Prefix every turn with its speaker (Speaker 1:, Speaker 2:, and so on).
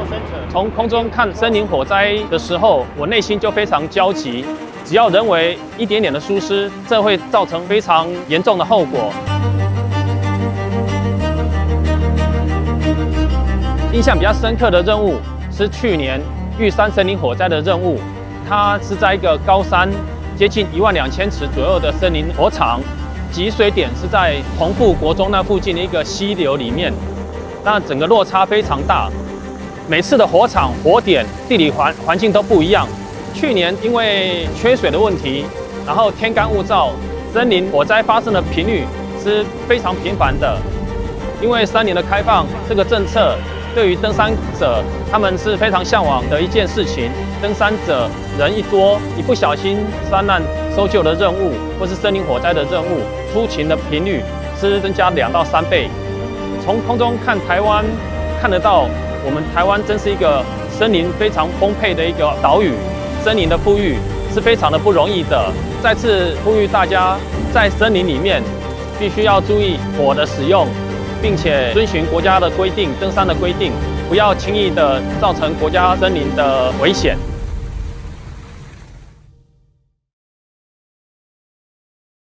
Speaker 1: 从空中看森林火灾的时候，我内心就非常焦急。只要人为一点点的疏失，这会造成非常严重的后果。印象比较深刻的任务是去年玉山森林火灾的任务，它是在一个高山接近12000尺左右的森林火场，集水点是在同富国中那附近的一个溪流里面，那整个落差非常大。每次的火场火点地理环境都不一样。去年因为缺水的问题，然后天干物燥，森林火灾发生的频率是非常频繁的。因为山林的开放这个政策，对于登山者他们是非常向往的一件事情。登山者人一多，一不小心山难搜救的任务或是森林火灾的任务，出勤的频率是增加2到3倍。从空中看台湾，看得到我们台湾真是一个森林非常丰沛的一个岛屿。森林的富裕是非常的不容易的。再次呼吁大家，在森林里面必须要注意火的使用，并且遵循国家的规定、登山的规定，不要轻易的造成国家森林的危险。